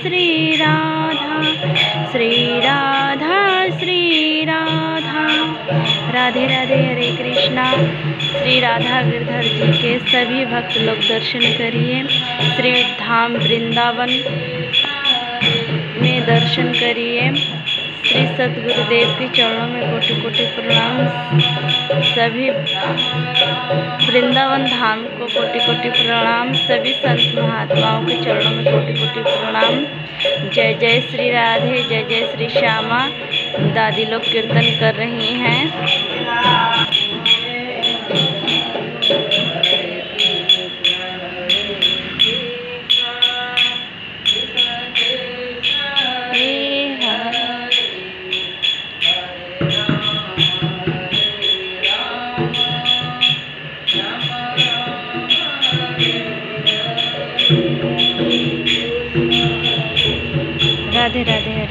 श्री राधा, श्री राधा श्री राधा। राधे राधे। हरे कृष्णा। श्री राधा गिरधर जी के सभी भक्त लोग दर्शन करिए। श्री धाम वृंदावन में दर्शन करिए। श्री सतगुरुदेव के चरणों में कोटि कोटि प्रणाम। सभी वृंदावन धाम को कोटि कोटि प्रणाम। सभी संत महात्माओं के चरणों में कोटि कोटि प्रणाम। जय जय श्री राधे, जय जय श्री श्यामा। दादी लोग कीर्तन कर रही हैं। राधे राधे।